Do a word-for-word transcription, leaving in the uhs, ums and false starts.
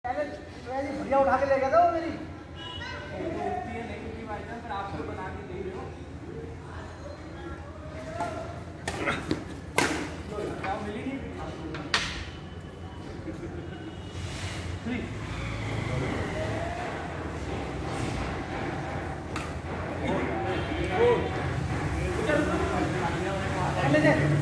बढ़िया उठा के ले गया था वो मेरी। आपको बना के दे रहे हो मिलेगी थ्री